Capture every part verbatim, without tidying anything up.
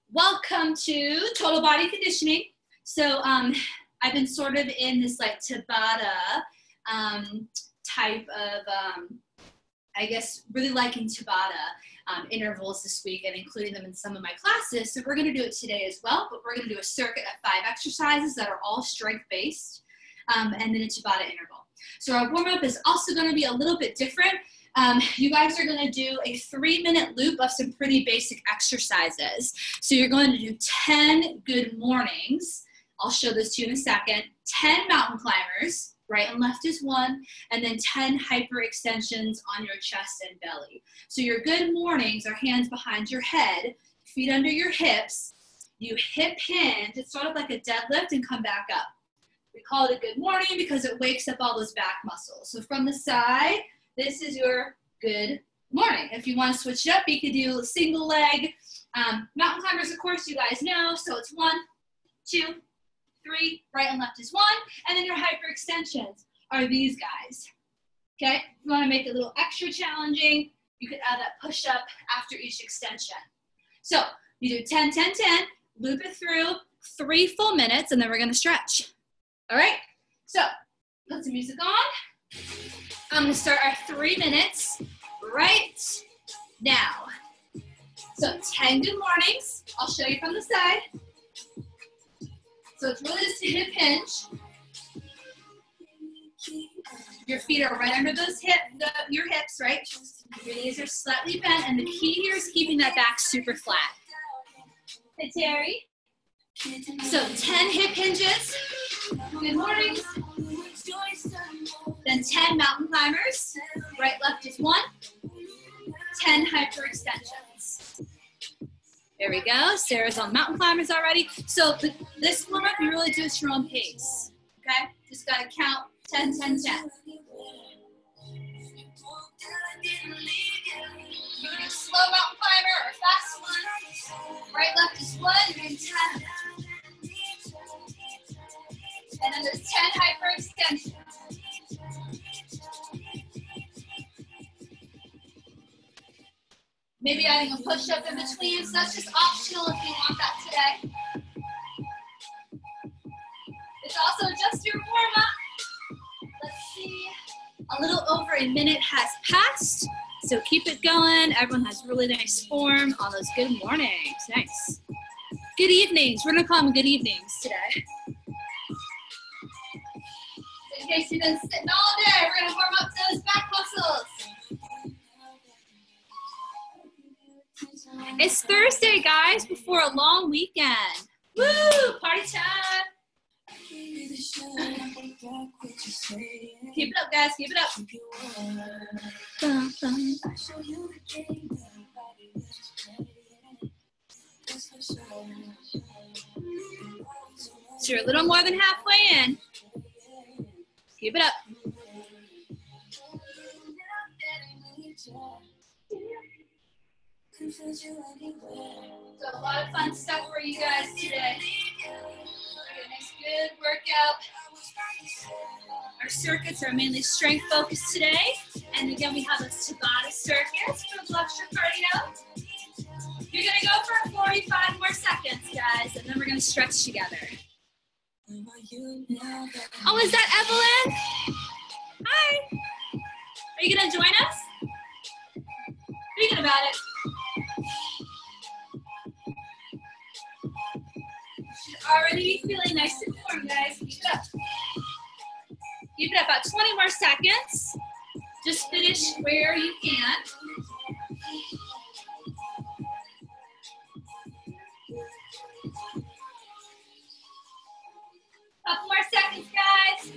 Welcome to Total Body Conditioning. So um, I've been sort of in this like Tabata um, type of, um, I guess, really liking Tabata um, intervals this week and including them in some of my classes. So we're going to do it today as well, but we're going to do a circuit of five exercises that are all strength-based um, and then a Tabata interval. So our warm-up is also going to be a little bit different. Um, you guys are going to do a three minute loop of some pretty basic exercises. So you're going to do ten good mornings. I'll show this to you in a second. ten mountain climbers, right and left is one, and then ten hyperextensions on your chest and belly. So your good mornings are hands behind your head, feet under your hips. You hip hinge. It's sort of like a deadlift and come back up. We call it a good morning because it wakes up all those back muscles. So from the side, this is your good morning. If you want to switch it up, you could do a single leg. Um, mountain climbers, of course, you guys know. So it's one, two, three, right and left is one. And then your hyperextensions are these guys. Okay? If you want to make it a little extra challenging, you could add that push-up after each extension. So you do ten, ten, ten, loop it through, three full minutes, and then we're going to stretch. All right? So put some music on. I'm going to start our three minutes right now. So ten good mornings. I'll show you from the side. So it's really just a hip hinge. Your feet are right under those hip, the, your hips, right? Your knees are slightly bent, and the key here is keeping that back super flat. Hey, Terry. So ten hip hinges. Good mornings. Then ten mountain climbers. Right, left is one. ten hyperextensions. There we go. Sarah's on mountain climbers already. So the, this warm-up, you really do at your own pace. Okay? Just got to count ten, ten, ten. You can do slow mountain climber or fast one. Right, left is one. You're doing ten. And then there's ten hyperextensions. Maybe adding a push-up in between, so that's just optional if you want that today. It's also just your warm-up. Let's see. A little over a minute has passed, so keep it going. Everyone has really nice form on those good mornings. Nice. Good evenings. We're going to call them good evenings today. In case you've been sitting all day, we're going to warm up those back muscles. It's Thursday, guys, before a long weekend. Woo! Party time! Keep it up, guys. Keep it up. Bum, bum. So you're a little more than halfway in. Keep it up. So a lot of fun stuff for you guys today. A nice good workout. Our circuits are mainly strength focused today. And again, we have those Tabata circuits for the extra cardio. You're gonna go for forty-five more seconds, guys, and then we're gonna stretch together. Oh, is that Evelyn? Hi. Are you gonna join us? Thinking about it. Should already be feeling nice and warm, guys. Keep it up. Keep it up. About twenty more seconds. Just finish where you can. Couple more seconds, guys.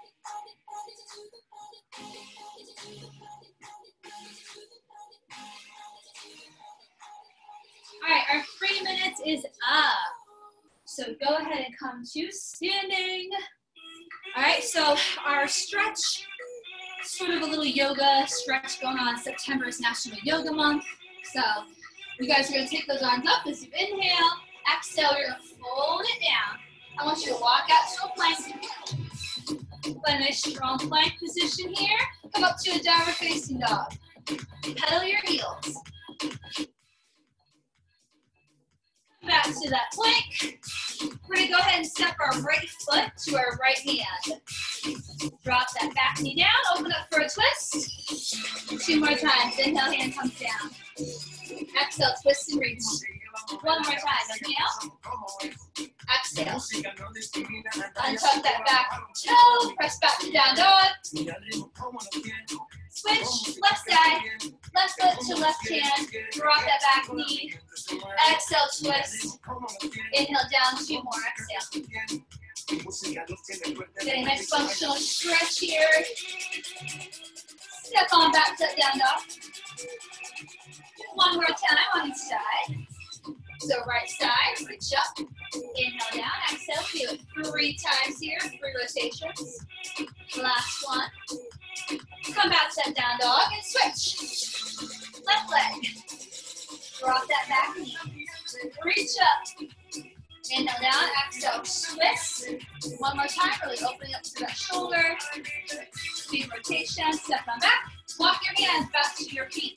All right, our three minutes is up. So go ahead and come to standing. All right, so our stretch, sort of a little yoga stretch going on. September is National Yoga Month. So you guys are gonna take those arms up as you inhale. Exhale, you're gonna fold it down. I want you to walk out to a plank. Find a nice strong plank position here. Come up to a downward facing dog. Pedal your heels. Back back to that plank. We're gonna go ahead and step our right foot to our right hand. Drop that back knee down, open up for a twist. Two more times, inhale, hand comes down. Exhale, twist and reach. One more time, inhale. Exhale. Untuck that back toe, press back to down dog. Switch, left side, left foot to left hand, drop that back knee. Exhale, twist. Inhale, down, two more, exhale. Getting a nice functional stretch here. Step on back to down dog. One more time on each side. So right side, reach up, inhale down, exhale, do it three times here, three rotations. Last one. Come back, step down dog, and switch. Left leg. Drop that back knee. Reach up. Inhale down, exhale, twist. One more time, really opening up to that shoulder. Feet rotation, step on back. Walk your hands back to your feet.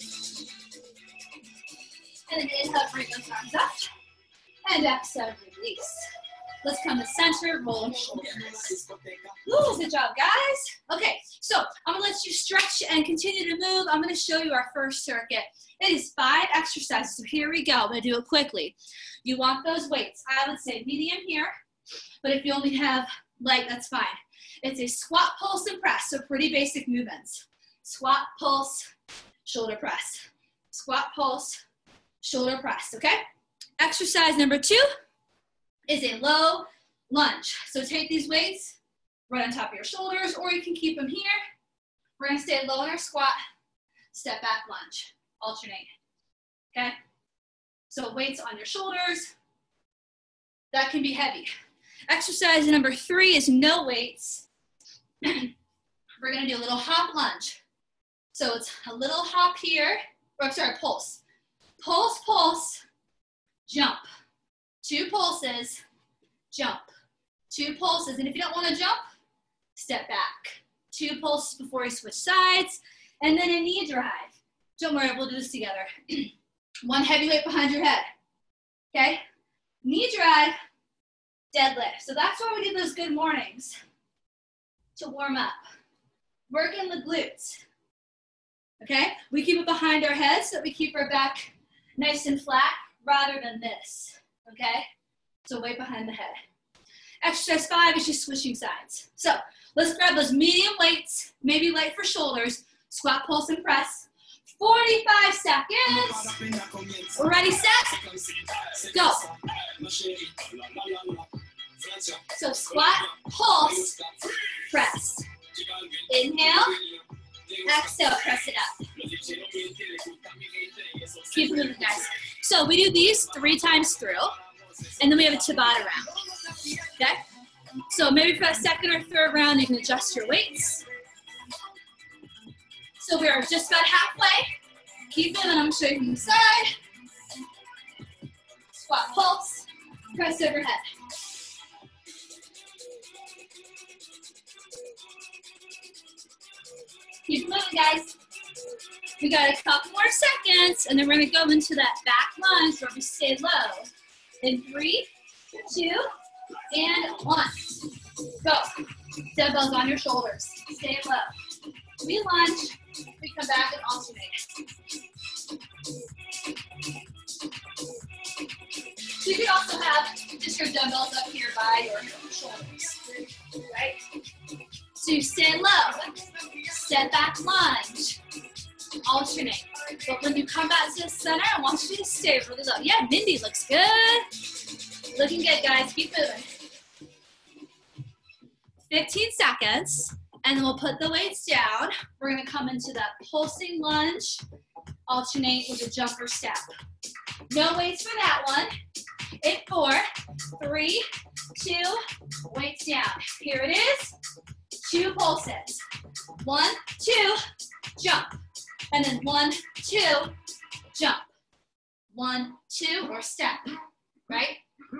And then inhale, bring those arms up. And exhale, release. Let's come to center, roll the shoulders. Ooh, good job, guys. Okay, so I'm gonna let you stretch and continue to move. I'm gonna show you our first circuit. It is five exercises, so here we go. I'm gonna do it quickly. You want those weights. I would say medium here, but if you only have light, that's fine. It's a squat, pulse, and press, so pretty basic movements. Squat, pulse, shoulder press. Squat, pulse, shoulder press, okay? Exercise number two is a low lunge. So take these weights right on top of your shoulders, or you can keep them here. We're gonna stay low in our squat, step back lunge, alternate, okay? So weights on your shoulders, that can be heavy. Exercise number three is no weights. We're gonna do a little hop lunge. So it's a little hop here, or sorry, pulse. Pulse, pulse, jump. Two pulses, jump. Two pulses, and if you don't want to jump, step back. Two pulses before you switch sides, and then a knee drive. Don't worry, we'll do this together. One heavy weight behind your head, okay? Knee drive, deadlift. So that's why we do those good mornings, to warm up. Working the glutes, okay? We keep it behind our head so that we keep our back nice and flat rather than this, okay? So weight behind the head. Exercise five is just switching sides. So let's grab those medium weights, maybe light for shoulders, squat, pulse, and press. forty-five seconds. Ready, set, go. So squat, pulse, press. Inhale, exhale, press it up. Keep moving, guys. So we do these three times through, and then we have a Tabata round, okay? So maybe for a second or third round, you can adjust your weights. So we are just about halfway. Keep moving, I'm gonna show you from the side. Squat, pulse, press overhead. Keep moving, guys. We got a couple more seconds, and then we're gonna go into that back lunge where we stay low. In three, two, and one. Go. Dumbbells on your shoulders. Stay low. We lunge, we come back and alternate. So you could also have just your dumbbells up here by your shoulders, right? So you stay low, step back lunge, alternate. But when you come back to the center, I want you to stay really low. Yeah, Mindy looks good. Looking good, guys. Keep moving. fifteen seconds, and then we'll put the weights down. We're gonna come into that pulsing lunge, alternate with a jumper step. No weights for that one. In four, three, two, weights down. Here it is. Two pulses. One, two, jump. And then one, two, jump. One, two, or step, right?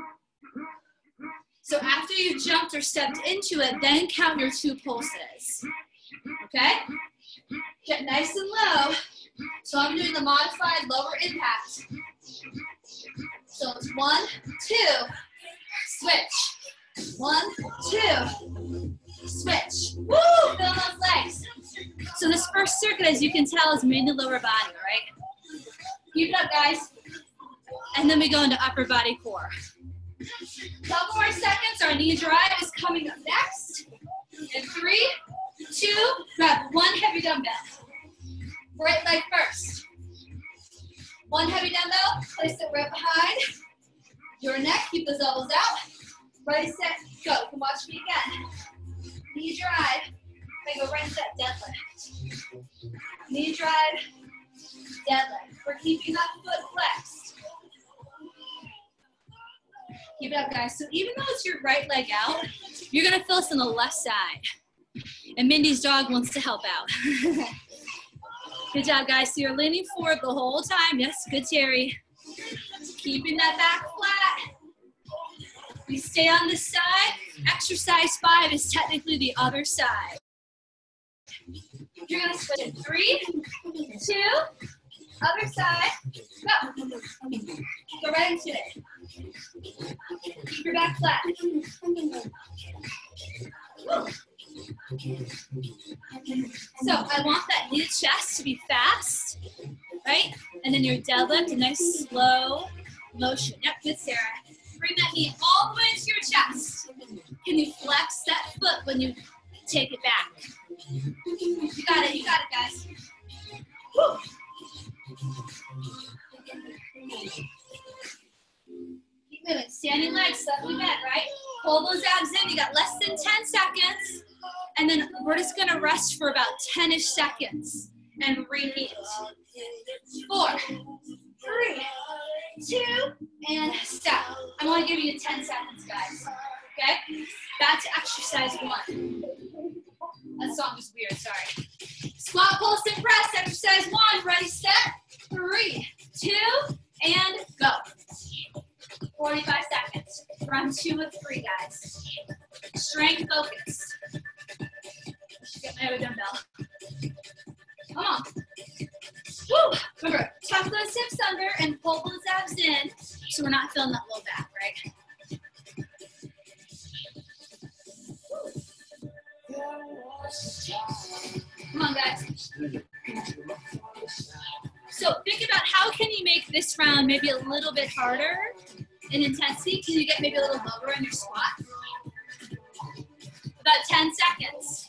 So after you jumped or stepped into it, then count your two pulses, okay? Get nice and low. So I'm doing the modified lower impact. So it's one, two, switch. One, two, switch. Woo! Feel those legs. So this first circuit, as you can tell, is mainly lower body, right? Keep it up, guys. And then we go into upper body core. Couple more seconds. Our knee drive is coming up next. In three, two, grab one heavy dumbbell. Right leg first. One heavy dumbbell, place it right behind your neck. Keep those elbows out. Ready, set, go. You can watch me again. Knee drive. Then go right set, deadlift. Knee drive, deadlift. We're keeping that foot flexed. Keep it up, guys. So even though it's your right leg out, you're gonna feel this on the left side. And Mindy's dog wants to help out. Good job, guys. So you're leaning forward the whole time. Yes, good, Terry. Keeping that back flat. We stay on this side. Exercise five is technically the other side. You're gonna switch in three, two, other side, go. Go right into it. Keep your back flat. Woo. So I want that knee to chest to be fast, right? And then your deadlift, a nice slow motion. Yep, good, Sarah. Bring that knee all the way into your chest. Can you flex that foot when you take it back? You got it, you got it, guys. Woo. Keep moving, standing legs, slightly bent, right? Pull those abs in, you got less than ten seconds. And then we're just gonna rest for about ten-ish seconds and repeat. Four, three, two, and stop. I'm only giving you ten seconds, guys, okay? Back to exercise one. That song was weird, sorry. Squat, pulse, and press, exercise one. Ready, set, three, two, and go. forty-five seconds. Round two of three, guys. Strength focus. Get my other dumbbell. Come on. Woo! Remember, tuck those hips under and pull those abs in so we're not feeling that low back, right? Come on, guys. So think about how can you make this round maybe a little bit harder in intensity. Can you get maybe a little lower in your squat? About ten seconds.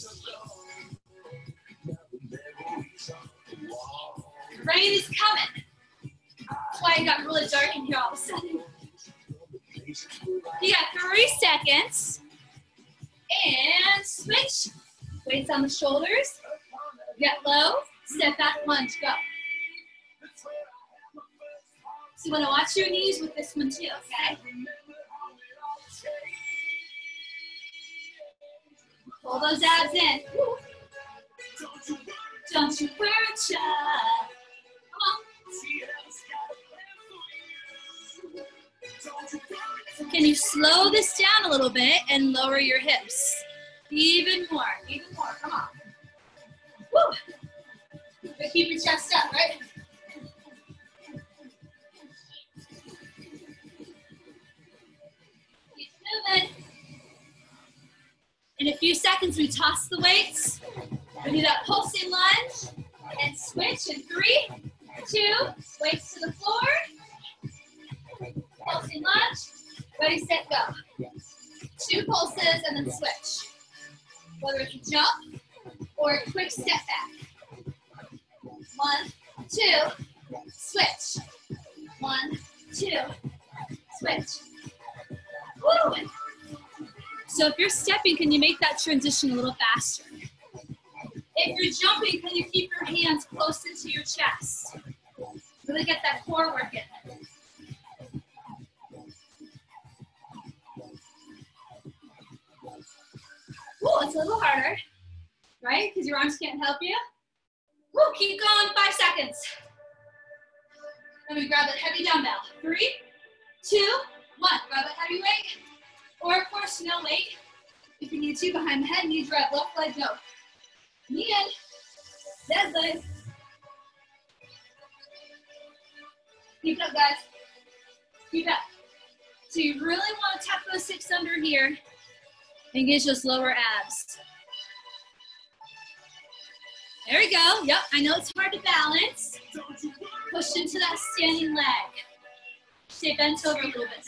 Rain is coming. That's why it got really dark in here all of a sudden. You got three seconds. And switch. Weights on the shoulders. Get low. Step back, lunge, go. So you want to watch your knees with this one too, okay? Pull those abs in. Don't you wear a child. Come on. Can you slow this down a little bit and lower your hips? Even more, even more, come on. Woo! But keep your chest up, right? Keep moving. In a few seconds, we toss the weights. We do that pulsing lunge and switch in three, two, weights to the floor. Pulsing lunge, ready, set, go. Two pulses and then switch. Whether it's a jump or a quick step back. One, two, switch. One, two, switch. Woo! So if you're stepping, can you make that transition a little faster? If you're jumping, can you keep your hands close into your chest? Really get that core work in. Ooh, it's a little harder, right? Because your arms can't help you. Woo, keep going, five seconds. Then we grab that heavy dumbbell. Three, two, one. Grab that heavy weight. Or of course, no weight. If you need to, behind the head, knee drive, left leg, go. Knee in, deadlift. Keep it up, guys. Keep up. So you really want to tuck those hips under here. Engage those lower abs. There we go. Yep, I know it's hard to balance. Push into that standing leg. Stay bent over a little bit.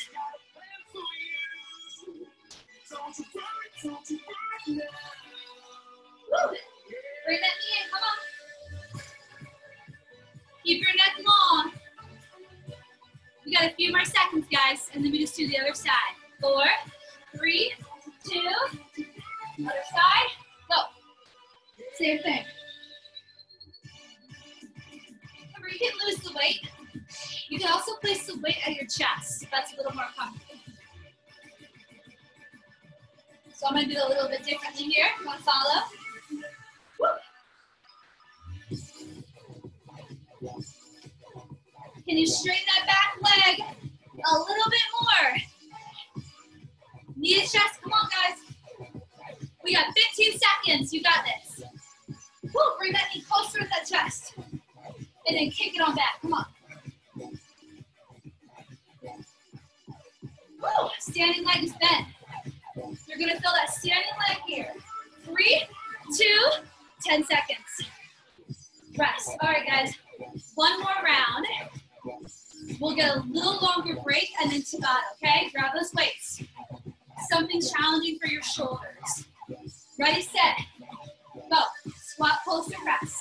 Woo. Bring that knee in, come on. Keep your neck long. We got a few more seconds, guys, and then we just do the other side. Four, three, two, other side, go. Same thing. Remember, you can lose the weight. You can also place the weight at your chest. That's a little more comfortable. So I'm going to do it a little bit differently here. You want to follow? Woo. Can you straighten that back leg a little bit more? Knee to chest. Come on, guys. We got fifteen seconds. You got this. Woo. Bring that knee closer to that chest. And then kick it on back. Come on. Woo. Standing leg is bent. You're going to feel that standing leg here. Three, two, ten seconds. Rest. All right, guys. One more round. We'll get a little longer break and then Tabata, okay? Grab those weights. Something challenging for your shoulders. Ready, set, go. Squat, pulse, and press.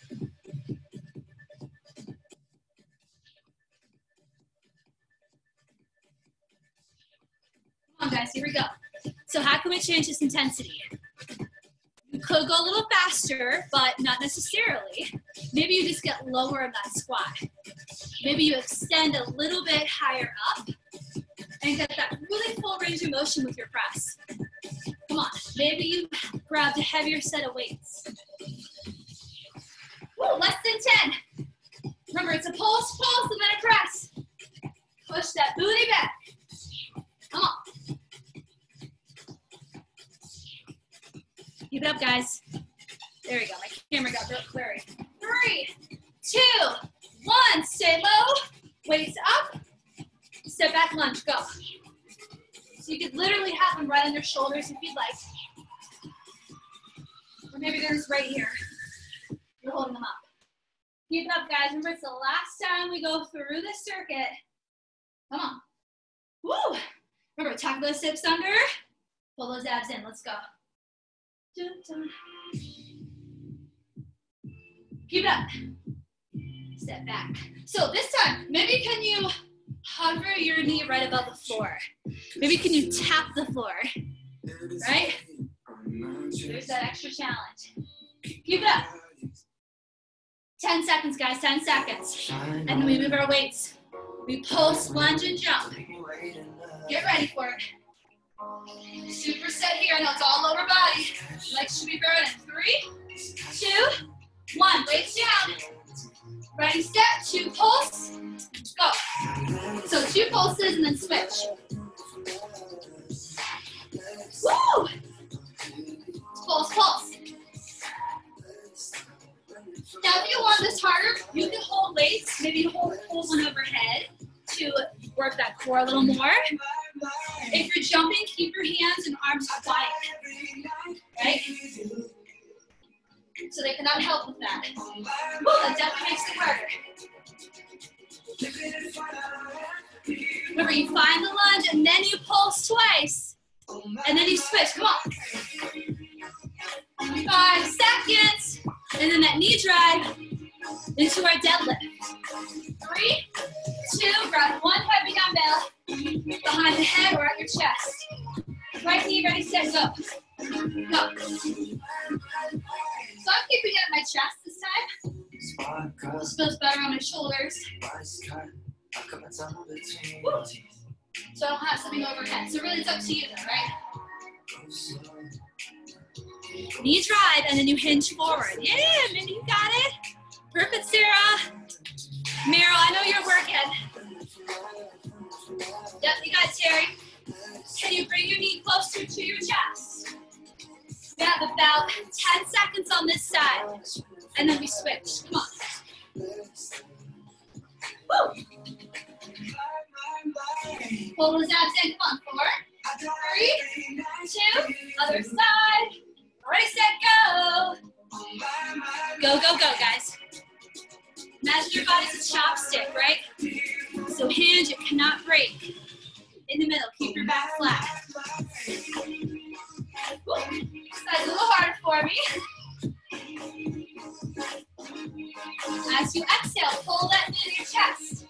Come on, guys, here we go. So how can we change this intensity? You could go a little faster, but not necessarily. Maybe you just get lower in that squat. Maybe you extend a little bit higher up and get that really full range of motion with your press. Come on, maybe you grabbed a heavier set of weights. Woo, less than ten. Remember, it's a pulse, pulse, and then a press. Push that booty back. Come on. Keep it up, guys. There we go. My camera got real blurry. Three, two, one. Stay low. Weights up. Step back lunge. Go. So you could literally have them right on your shoulders if you'd like. Or maybe they're just right here. You're holding them up. Keep it up, guys. Remember, it's the last time we go through this circuit. Come on. Woo! Remember, tuck those hips under. Pull those abs in. Let's go. Keep it up. Step back. So this time, maybe can you hover your knee right above the floor? Maybe can you tap the floor? Right? There's that extra challenge. Keep it up. ten seconds, guys, ten seconds. And then we move our weights. We pulse, lunge, and jump. Get ready for it. Super set here. I know it's all lower body. Legs should be burning. Three, two, one. Weights down. Ready, step, two pulse. Go. So two pulses and then switch. Woo! Pulse, pulse. Now if you want this harder, you can hold weights. Maybe hold, hold one overhead to work that core a little more. If you're jumping, keep your hands and arms quiet, right? So they cannot help with that. Woo, that definitely makes it harder. Remember, you find the lunge and then you pulse twice. And then you switch, come on. Five seconds. And then that knee drive into our deadlift. Three, two, grab one heavy dumbbell behind the head or at your chest. Right knee, ready, set, go. Go. So I'm keeping it at my chest this time. This feels better on my shoulders. Woo. So I don't have something overhead. So really it's up to you though, right? Knee drive and then you hinge forward. Yeah, Mindy, you got it. Perfect, Sarah. Meryl, I know you're working. Yep, you got it, Terry. Can you bring your knee closer to your chest? We have about ten seconds on this side. And then we switch. Come on. Woo! Pull those abs in. Come on. Four, three, two, other side. Ready, set, go. Go, go, go, guys. Imagine your body's a chopstick, right? So hands, you cannot break. In the middle, keep your back flat. That's a little harder for me. As you exhale, pull that into your chest.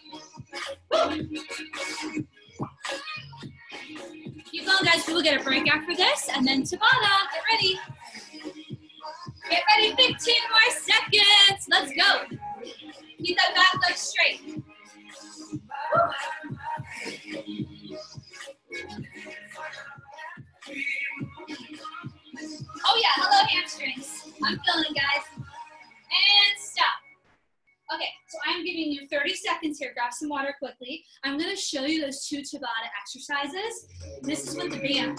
Keep going, guys. We will get a break after this, and then Tabata. Get ready. Get ready, fifteen more seconds. Let's go. Keep that back leg straight. Woo. Oh yeah, hello hamstrings. I'm feeling it, guys. And stop. Okay, so I'm giving you thirty seconds here. Grab some water quickly. I'm gonna show you those two Tabata exercises. This is with the band.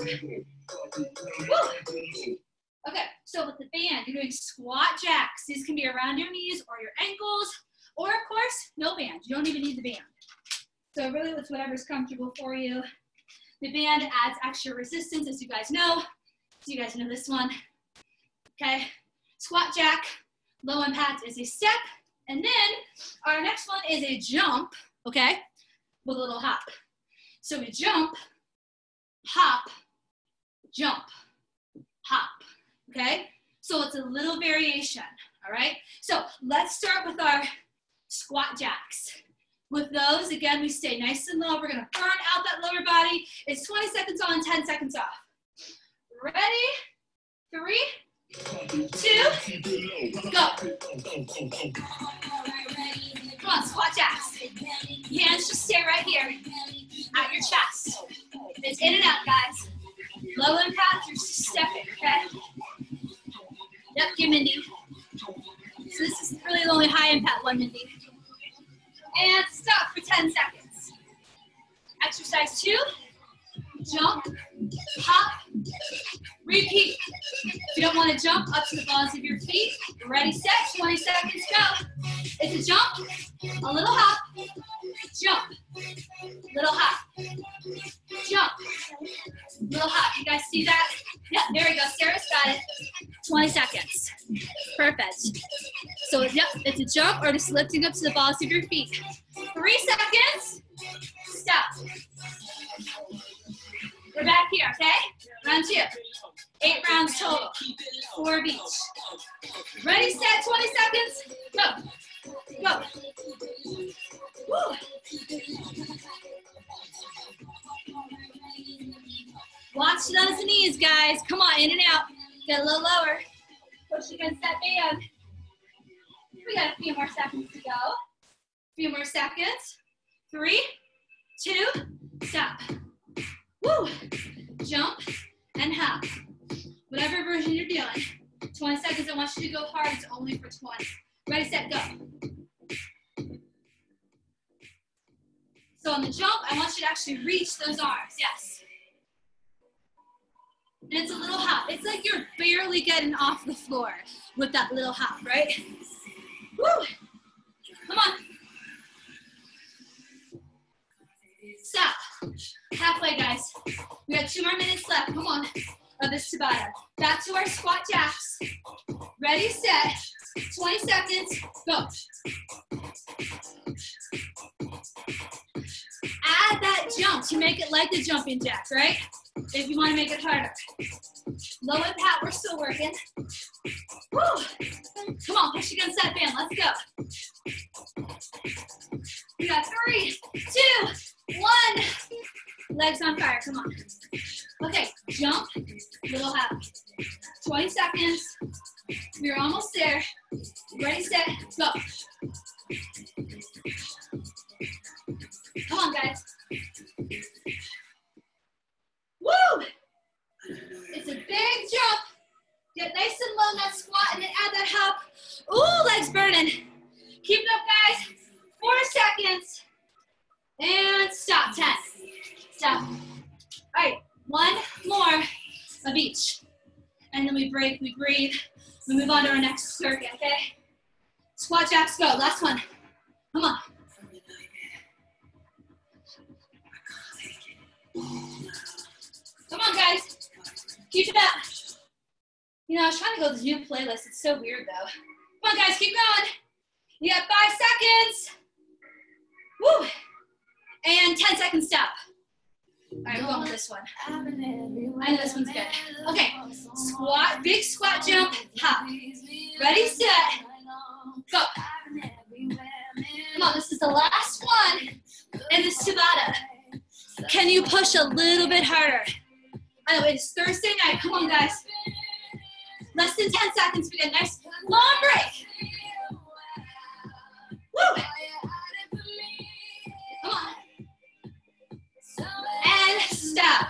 Woo. Okay, so with the band, you're doing squat jacks. These can be around your knees or your ankles, or of course, no band. You don't even need the band. So really it's whatever's comfortable for you. The band adds extra resistance, as you guys know. So you guys know this one. Okay, squat jack, low impact is a step. And then our next one is a jump, okay, with a little hop. So we jump, hop, jump, hop, okay? So it's a little variation, all right? So let's start with our squat jacks. With those, again, we stay nice and low. We're gonna burn out that lower body. It's twenty seconds on, ten seconds off. Ready? Three, two, go. Come on, squat jacks. Hands just stay right here at your chest. It's in and out, guys. Low impact, you're just stepping, okay? Yep, get Mindy. So this is really the only high impact one, Mindy. And stop for ten seconds. Exercise two, jump, hop, repeat. If you don't want to jump, up to the balls of your feet. Ready, set, twenty seconds, go. It's a jump, a little hop, jump, little hop, jump, little hop. You guys see that? Yeah, there we go. Sarah's got it. twenty seconds. Perfect. So, yep, it's a jump or just lifting up to the balls of your feet. Three seconds. Stop. We're back here, okay? Round two. Eight rounds total. Four of each. Ready, set, twenty seconds. Go. Go. Woo. Watch those knees, guys. Come on, in and out. Get a little lower. Push against that band. We got a few more seconds to go. A few more seconds. Three, two, stop. Woo. Jump and hop. Whatever version you're doing. twenty seconds, I want you to go hard. It's only for twenty. Ready, set, go. So on the jump, I want you to actually reach those arms. Yes. And it's a little hop. It's like you're barely getting off the floor with that little hop, right? Woo. Come on. Stop. Halfway, guys. We got two more minutes left. Come on. Of this Tabata. Back to our squat jacks. Ready, set. twenty seconds. Go. Add that jump to make it like the jumping jack, right? If you want to make it harder. Low impact, we're still working. Woo. Come on, push against that band. Let's go. We got three, two, one. Legs on fire, come on. Okay, jump, little hop. twenty seconds. We're almost there. Ready, set, go. Come on, guys. Woo! It's a big jump. Get nice and low in that squat and then add that hop. Ooh, legs burning. Keep it up, guys. Four seconds. And stop, ten. Stop. All right, one more of each. And then we break, we breathe. We move on to our next circuit, okay? Squat jacks, go. Last one. Come on. go to this new playlist. It's so weird though. Come on guys, keep going. You got five seconds. Woo. And ten second step. All right, we're going with this one. I know this one's good. Okay, squat, big squat jump, hop. Ready, set, go. Come on, this is the last one in this Tabata. Can you push a little bit harder? I know, it's Thursday night. Come on, guys. Less than ten seconds. We get a nice long break. Woo! Come on. And stop.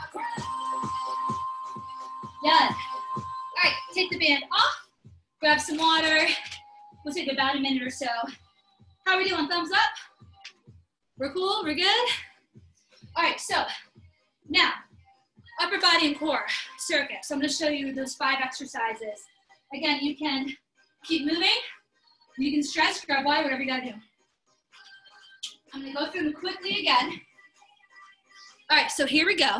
Done. All right, take the band off. Grab some water. We'll take about a minute or so. How are we doing? Thumbs up? We're cool? We're good? All right, so now, upper body and core circuit. So I'm going to show you those five exercises. Again, you can keep moving. You can stretch, grab water, whatever you got to do. I'm going to go through them quickly again. All right, so here we go.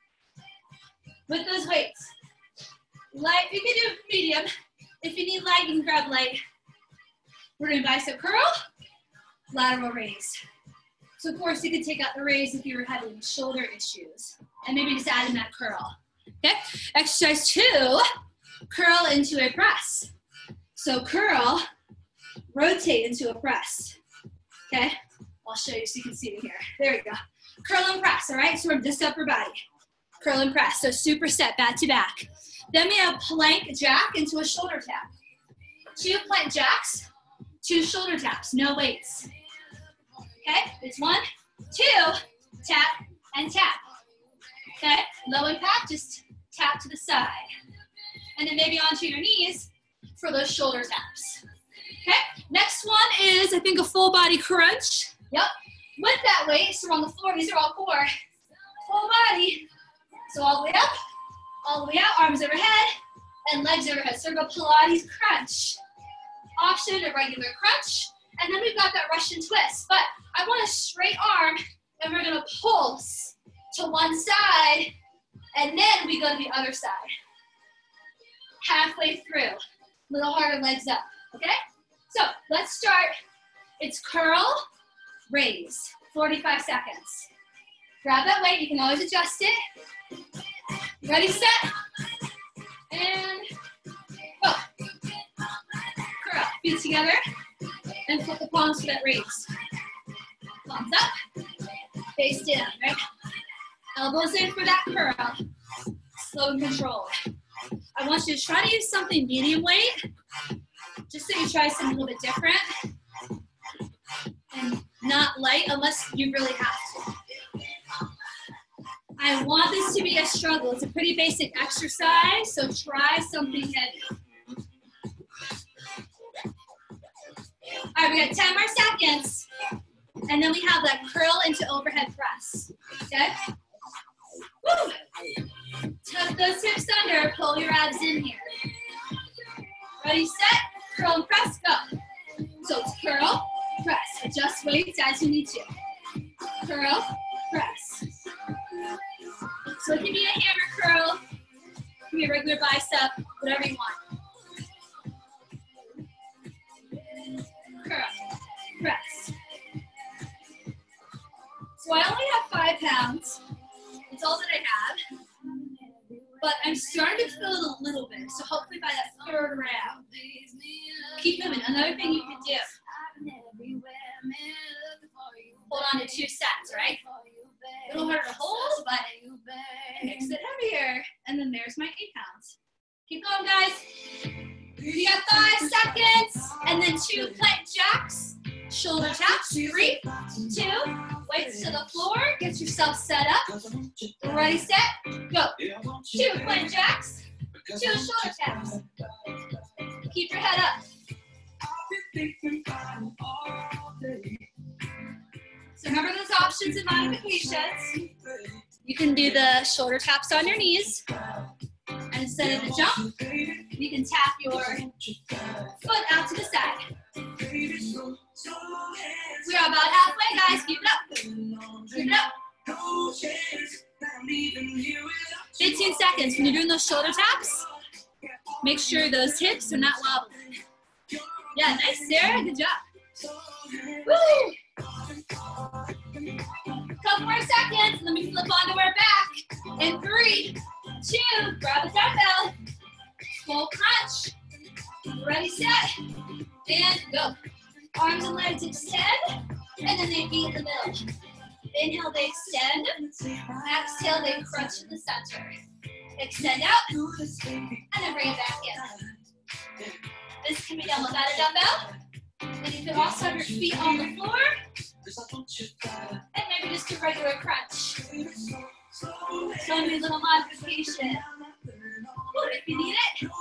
With those weights. Light, you can do medium. If you need light, you can grab light. We're doing bicep curl, lateral raise. So of course you could take out the raise if you were having shoulder issues. And maybe just add in that curl. Okay, exercise two, curl into a press. So curl, rotate into a press. Okay, I'll show you so you can see it here. There we go. Curl and press, all right? So we're just upper body. Curl and press, so superset, back to back. Then we have plank jack into a shoulder tap. Two plank jacks, two shoulder taps, no weights. Okay, it's one, two, tap, and tap. Okay, low impact, just tap to the side. And then maybe onto your knees for those shoulder taps. Okay, next one is, I think, a full body crunch. Yep, with that weight, so we're on the floor, these are all core. Full body, so all the way up, all the way out, arms overhead, and legs overhead. So we're going to Pilates crunch. Option, a regular crunch. And then we've got that Russian twist. But I want a straight arm, and we're going to pulse to one side, and then we go to the other side. Halfway through. A little harder, legs up. Okay? So let's start. It's curl, raise. forty-five seconds. Grab that weight. You can always adjust it. Ready, set, and go. Curl, feet together, and flip the palms for that raise. Palms up, face down, right? Elbows in for that curl. Slow and controlled. I want you to try to use something medium weight, just so you try something a little bit different, and not light unless you really have to. I want this to be a struggle. It's a pretty basic exercise, so try something heavy. All right, we got ten more seconds, and then we have that curl into overhead press, okay? Woo! Tuck those hips under, pull your abs in here. Ready, set, curl and press, go. So it's curl, press, adjust weights as you need to. Curl, press. So it can be a hammer curl, it can be a regular bicep, whatever you want. Curl, press. So I only have five pounds. It's all that I have. But I'm starting to feel it a little bit. So hopefully by that third round, keep moving. Another thing you can do, hold on to two sets, right? A little harder to hold, but makes it heavier. And then there's my eight pounds. Keep going, guys. You got five seconds. And then two plank jacks. Shoulder taps. Three, two, weights to the floor. Get yourself set up. Ready, set, go. Two plank jacks. Two shoulder taps. Keep your head up. So remember those options and modifications. You can do the shoulder taps on your knees. And instead of the jump, you can tap your foot out to the side. We are about halfway, guys. Keep it up. Keep it up. fifteen seconds. When you're doing those shoulder taps, Make sure those hips are not wobbling. Yeah, nice, Sarah. Good job. Woo! Couple more seconds. Let me flip onto our back. In three, two, grab a dumbbell. Full crunch. Ready, set, and go. Arms and legs extend, and then they meet in the middle. Inhale, they extend. Exhale, they crunch in the center. Extend out, and then bring it back in. This can be done without a dumbbell. And you can also have your feet on the floor. And maybe just a regular crunch. So maybe a little modification. Ooh, if you need it.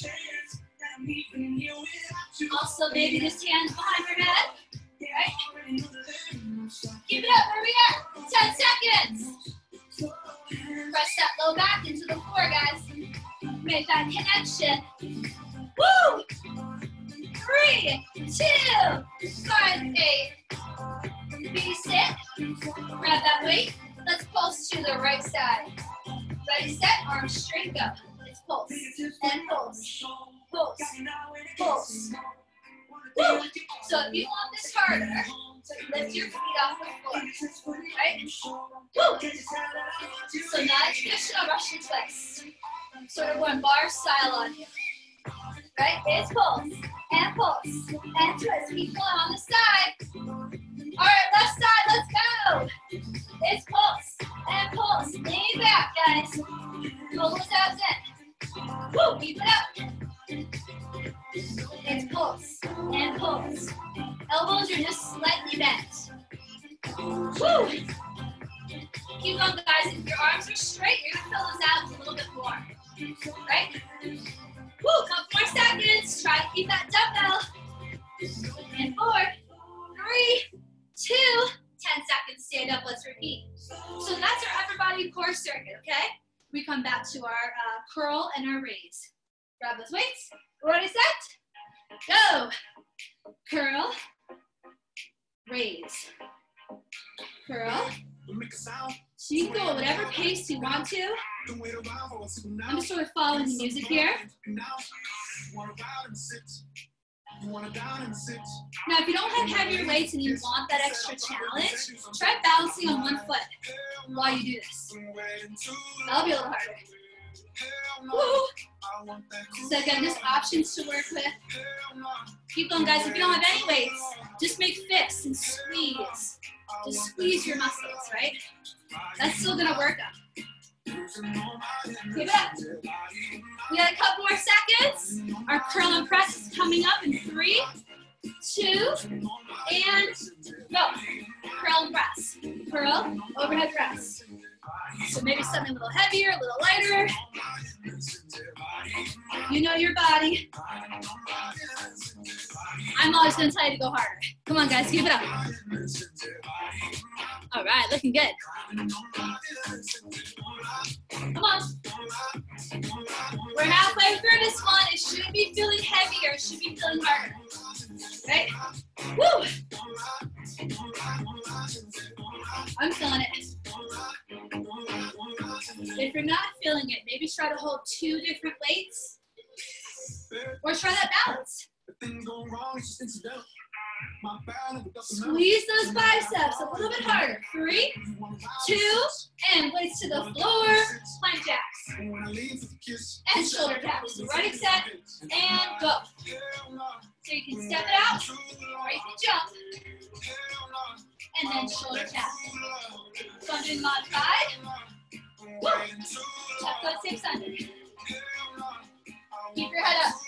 Also, maybe just hands behind your head. Right? Keep it up. Where we at? ten seconds. Press that low back into the floor, guys. Make that connection. Woo! Three, two, five, eight. Be sit. Grab that weight. Let's pulse to the right side. Ready, set, arms straight, go. Let's pulse. And pulse. Pulse. Pulse. Woo! So if you want this harder, lift your feet off the floor. Right? Woo! So not a traditional Russian twist. Sort of going bar style on you. Right? It's pulse. And pulse. And twist. Keep going on the side. Alright, left side, let's go. It's pulse. And pulse. Lean back, guys. Pull those abs in. Woo! Keep it up. It's pulse and pulse. Elbows are just slightly bent. Woo! Keep going, guys. If your arms are straight, you're gonna fill those abs a little bit more. Right? Woo! Couple more seconds. Try to keep that dumbbell. And four, three, two, ten seconds. Stand up. Let's repeat. So that's our upper body core circuit. Okay? We come back to our uh, curl and our raise. Grab those weights. Ready, set, go. Curl, raise, curl. So you can go at whatever pace you want to. I'm just sort of following the music here. Now, if you don't have heavier weights and you want that extra challenge, try balancing on one foot while you do this. That'll be a little harder. Woo. So again, just options to work with. Keep going, guys. If you don't have any weights, just make fists and squeeze. Just squeeze your muscles, right? That's still gonna work up. Keep it up. We got a couple more seconds. Our curl and press is coming up in three, two, and go. Curl and press. Curl, overhead press. So maybe something a little heavier, a little lighter. You know your body. I'm always going to tell you to go harder. Come on, guys, keep it up. All right, looking good. Come on. We're halfway through this one. It shouldn't be feeling heavier. It should be feeling harder. Right? Woo! I'm feeling it. If you're not feeling it, maybe try to hold two different weights. Or try that balance. Squeeze those biceps a little bit harder. Three, two, and weights to the floor. Plank jacks. And shoulder taps. Ready, set, and go. So you can step it out, or you can jump. And then shoulder tap. So I'm doing modified. Woo! Tap those hips under. Keep your head up.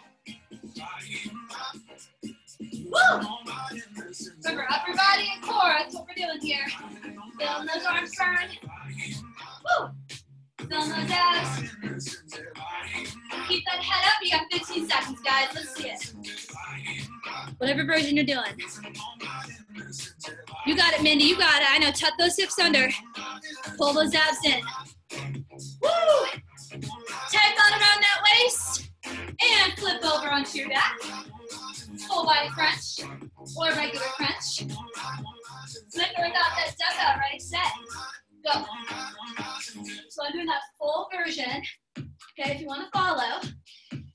Woo! Remember, upper body and core, that's what we're doing here. Feeling those arms burn. Woo! Feeling those abs. Keep that head up. You got fifteen seconds, guys. Let's see it. Whatever version you're doing. You got it, Mindy. You got it. I know. Tuck those hips under. Pull those abs in. Woo! Tight belt around that waist. And flip over onto your back. Full body crunch. Or regular crunch. With or without that dumbbell, right? Set. Go. So I'm doing that full version. Okay, if you want to follow.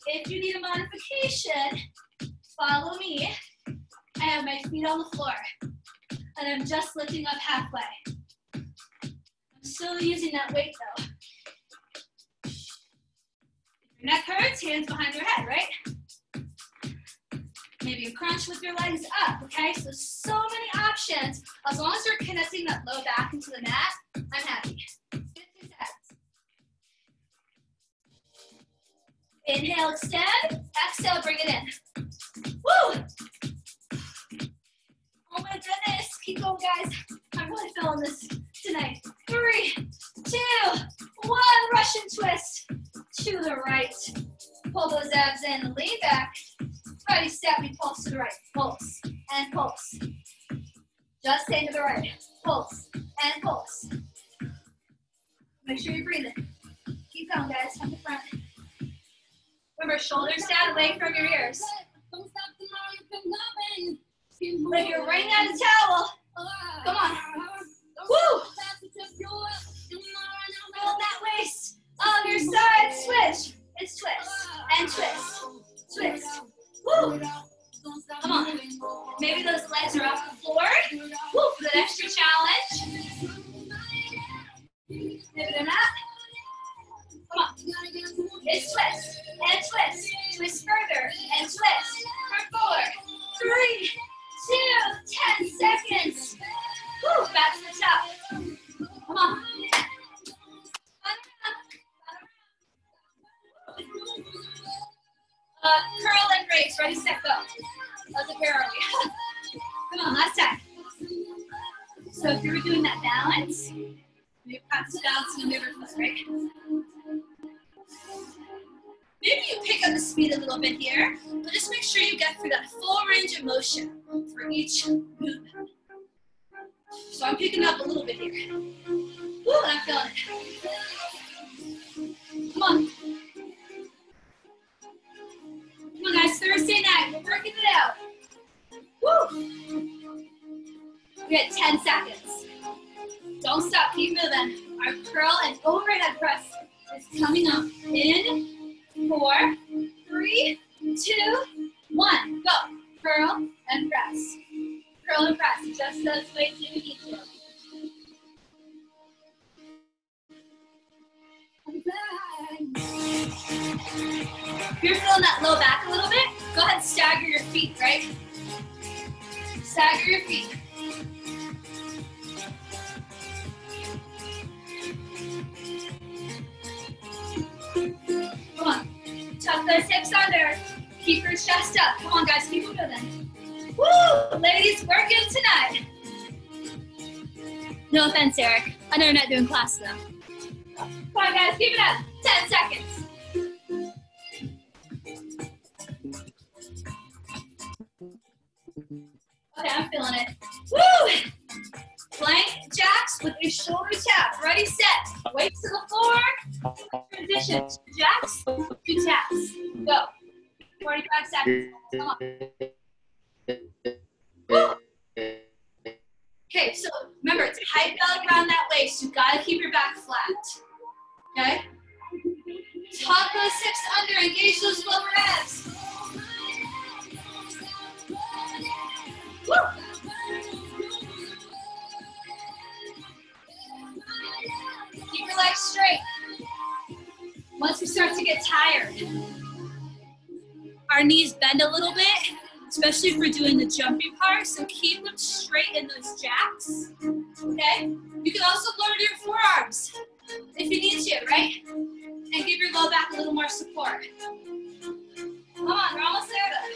feet on the floor. And I'm just lifting up halfway. I'm still using that weight though. Your neck hurts, hands behind your head, right? Maybe you crunch with your legs up, okay? So, so many options. As long as you're connecting that low back into the mat, I'm happy. fifty seconds. Inhale, extend. Exhale, bring it in. Woo! Oh my goodness. Keep going, guys. I'm really feeling this tonight. Three, two, one. Russian twist to the right. Pull those abs in. Lean back. Ready, step, we pulse to the right. Pulse and pulse. Just stay to the right. Pulse and pulse. Make sure you're breathing. Keep going, guys. Come to front. Remember, shoulders down, away from your ears. If you're running out of towel, come on. Woo! Roll that waist on your side. Switch. It's twist and twist. Twist. Woo! Come on. Maybe those legs are off the floor. Woo! For that extra challenge. Maybe they're not. Come on. It's twist and twist. Twist further and twist. For four, three, two, ten seconds. Woo! Back to the top. Come on. Uh, curl and raise. Ready, set, go. That's a pair early. Come on, last time. So if you were doing that balance, you practice balancing on the other foot, right? Maybe you pick up the speed a little bit here, but just make sure you get through that full range of motion for each movement. So I'm picking up a little bit here. Woo, and I'm feeling it. Come on. Come on, guys, Thursday night, we're working it out. Woo! We got ten seconds. Don't stop, keep moving. Our curl and overhead press is coming up in four, three, two, one. Go. Curl and press. Curl and press. Just those weights you need to. If you're feeling that low back a little bit, go ahead and stagger your feet, right? Stagger your feet. Come on. Tuck those hips under. Keep your chest up. Come on, guys. Keep moving. Woo! Ladies, working tonight. No offense, Eric. I know you're not doing class, though. Come on, guys. Keep it up. ten seconds. Okay, I'm feeling it. Woo! Plank jacks with your shoulder tap. Ready, set. Weights to the floor. Transition. Two jacks, two taps. Go. forty-five seconds. Come on. Woo! Okay, so remember, tight belly around that waist. You gotta keep your back flat. Okay? Tuck those hips under. Engage those lower abs. Woo! Keep your legs straight. Once we start to get tired, our knees bend a little bit, especially if we're doing the jumping part, so keep them straight in those jacks, okay? You can also lower your forearms if you need to, right? And give your low back a little more support. Come on, we're almost there though.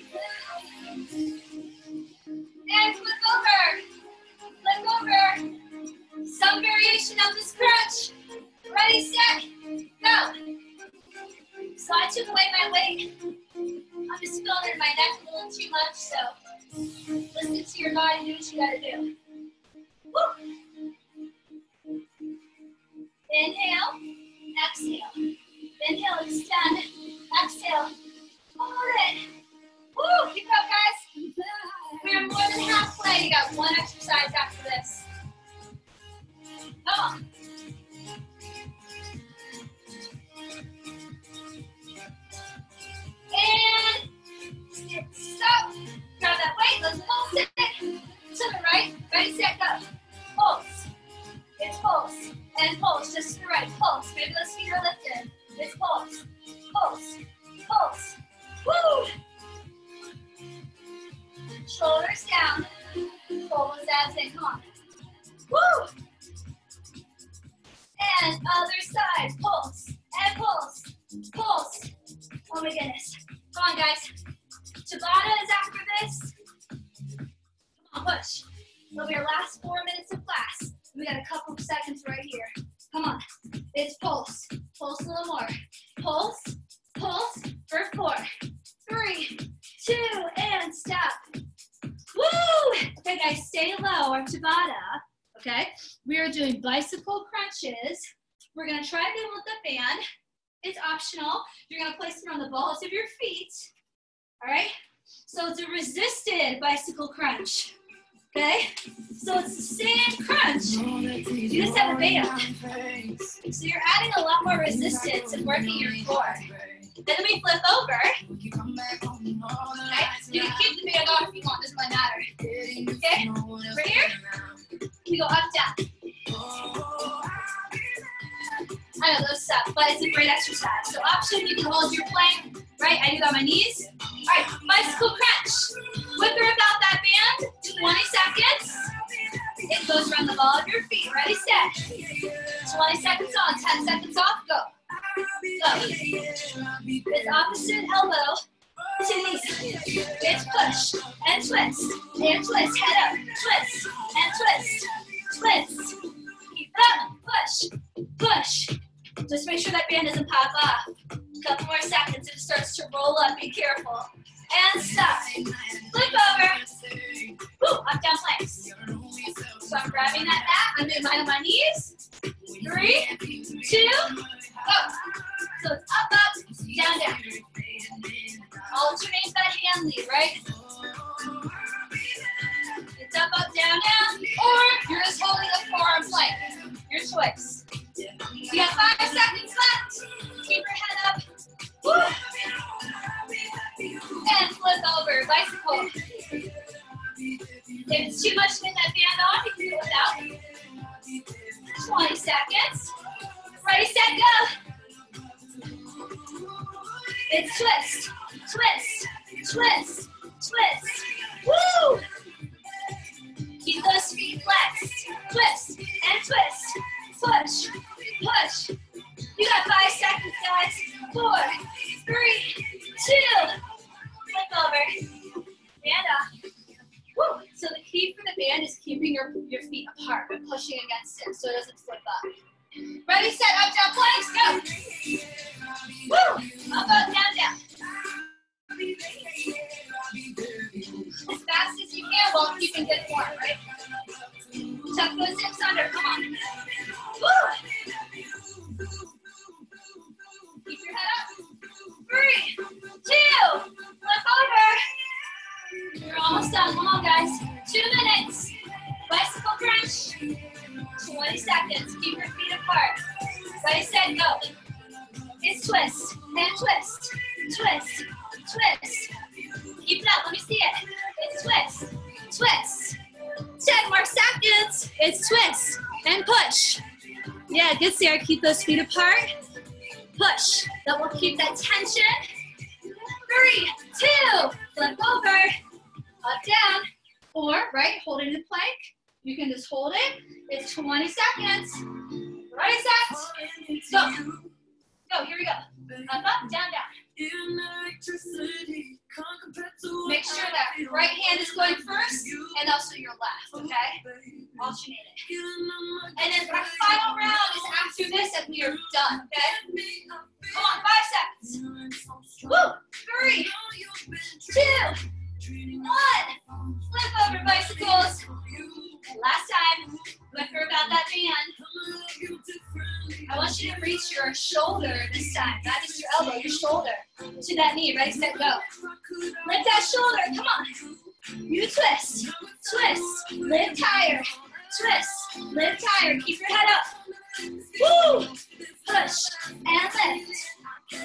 And flip over, flip over. Some variation of this crunch. Ready, set, go. So I took away my weight. I'm just feeling it in my neck a little too much, so listen to your body, do what you gotta do. Woo. Inhale, exhale. Inhale, extend, exhale. Hold it. Woo, keep it up, guys. We're more than halfway. You got one exercise after this. Come on. And stop. Grab that weight. Let's pulse it. just right. Pulse. Maybe those feet are lifted. It's pulse. Pulse. Pulse. Woo! Shoulders down. Pull those abs in. Come on. Woo! And other side. Pulse. And pulse. Pulse. Oh my goodness. Come on, guys. Tabata is after this. Come on, push. It'll be our last four minutes of class. We got a couple of seconds right here. Come on. It's pulse. Pulse a little more. Pulse. Pulse for four, three, two, and stop. Woo! Okay, guys, stay low. Our Tabata. Okay? We are doing bicycle crunches. We're going to try them with the band. It's optional. You're going to place them on the balls of your feet. All right? So it's a resisted bicycle crunch. Okay? So it's the same crunch. You just have a band. So you're adding a lot more resistance and working your core. Then we flip over. Okay? You can keep the band on if you want. Doesn't really matter. Okay? Right here. We go up, down. I know those suck, but it's a great exercise. So option, you can hold your plank, right? I do that on my knees. All right, bicycle crunch. Whip her about that band, twenty seconds. It goes around the ball of your feet. Ready, set. twenty seconds on, ten seconds off, go. Go. It's opposite elbow to knees. It's push and twist and twist. Head up, twist and twist. Twist. Keep it up, push, push. Just make sure that band doesn't pop off. A couple more seconds. If it starts to roll up, be careful. And stop. Flip over. Woo, up, down planks. So I'm grabbing that mat. I'm doing mine on my knees. Three, two, go. So it's up, up, down, down. Alternate that hand lead, right? It's up, up, down, down. Or you're just holding a forearm plank. Your choice. You got five seconds left. Keep your head up. Woo. And flip over. Bicycle. If it's too much to get that band on, you can do it without. twenty seconds. Ready, set, go. It's twist, twist, twist, twist. Woo! Keep those feet flexed. Twist and twist. Push, push. You got five seconds, guys. Four, three, two. Flip over. Band off. Woo. So the key for the band is keeping your, your feet apart but pushing against it so it doesn't flip up. Ready, set, up, down, planks, go. Woo. Up, up, down, down. As fast as you can while keeping good form, right? Tuck those hips under, come on. Woo. Keep your head up. Three, two, flip over. You're almost done, come on guys. Two minutes. Bicycle crunch. twenty seconds, keep your feet apart. Ready, set, go. It's twist, and twist, twist, twist. Keep it up, let me see it. It's twist, twist. ten more seconds. It's twist and push. Yeah, good, Sarah. Keep those feet apart. Push. That will keep that tension. Three, two, flip over, up, down, or, right, holding the plank. You can just hold it. It's twenty seconds. Ready, set, go. Go, here we go. Up, up, down, down. Make sure that your right hand is going first and also your left, okay? Alternate it. And then our final round is after this and we are done, okay? Come on, five seconds. Woo! Three, two, one. Flip over bicycles. Last time, went through about that band. I want you to reach your shoulder this time, not just your elbow, your shoulder to that knee. Ready, set, go. Lift that shoulder, come on. You twist, twist, lift higher, twist, lift higher. Keep your head up. Woo! Push and lift.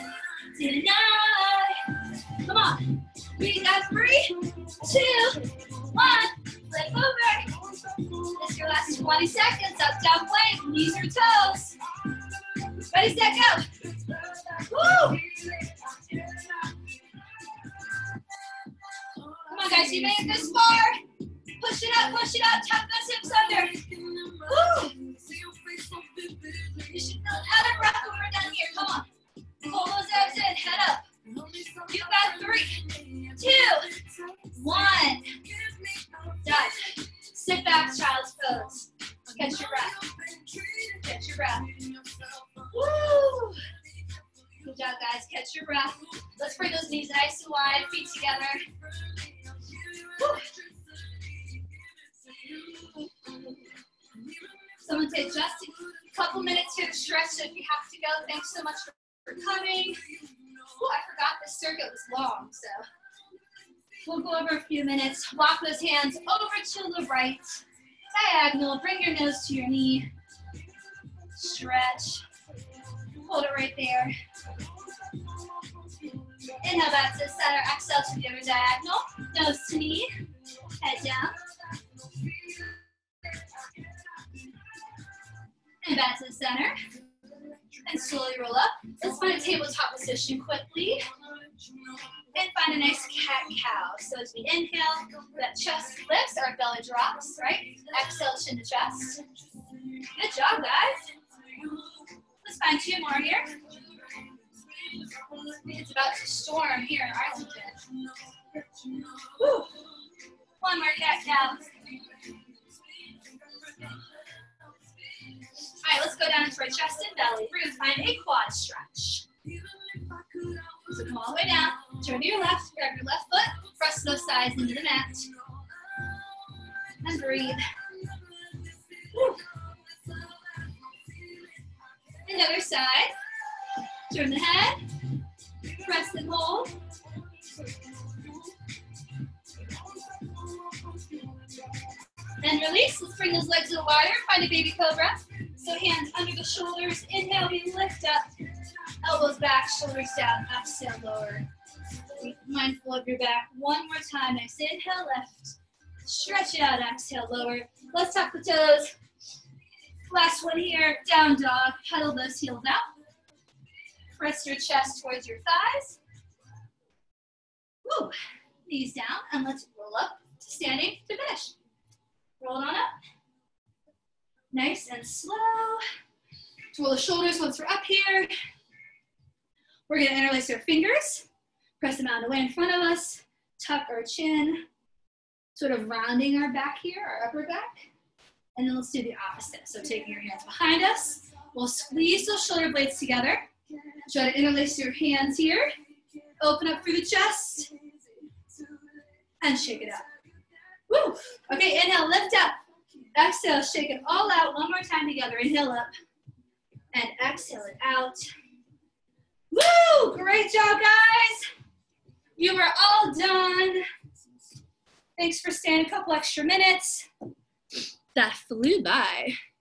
Deny. Come on. We got three, two, one. Flip over. This is your last twenty seconds. Up, down, plank. Knees or toes. Ready, set, go. Woo! Come on, guys, you made it this far. Push it up, push it up, tuck those hips under. Woo! You should feel out of breath when we're done here. Come on. Pull those abs in, head up. You got three, two, one. Done. Sit back, child's pose. Catch your breath. Catch your breath. Woo! Good job, guys. Catch your breath. Let's bring those knees nice and wide, feet together. Woo. Someone take just a couple minutes here to stretch, so if you have to go, thanks so much for, for coming. Ooh, I forgot this circuit was long, so we'll go over a few minutes. Walk those hands over to the right, diagonal, bring your nose to your knee, stretch, hold it right there. Inhale back to the center, exhale to the other diagonal, nose to knee, head down. And back to the center. And slowly roll up. Let's find a tabletop position quickly. And find a nice cat-cow. So as we inhale, that chest lifts, our belly drops, right? Exhale, chin to chest. Good job, guys. Let's find two more here. It's about to storm here in Arlington. Woo. One more cat-cow. All right, let's go down into our chest and belly. We're going to find a quad stretch. So come all the way down, turn to your left, grab your left foot, press those sides into the mat, and breathe. Woo. And the other side, turn the head, press and hold. And release. Let's bring those legs a little wider. Find a baby cobra. So hands under the shoulders. Inhale, we lift up. Elbows back, shoulders down. Exhale, lower. Be mindful of your back. One more time. Nice inhale, lift. Stretch it out. Exhale, lower. Let's tuck the toes. Last one here. Down dog. Pedal those heels out. Press your chest towards your thighs. Woo. Knees down. And let's roll up to standing to finish. Roll it on up. Nice and slow. Twirl the shoulders once we're up here. We're going to interlace our fingers. Press them out and away in front of us. Tuck our chin. Sort of rounding our back here, our upper back. And then let's do the opposite. So taking your hands behind us. We'll squeeze those shoulder blades together. Try to interlace your hands here. Open up through the chest. And shake it out. Woo! Okay, inhale, lift up. Exhale, shake it all out. One more time together. Inhale up. And exhale it out. Woo! Great job, guys. You are all done. Thanks for staying a couple extra minutes. That flew by.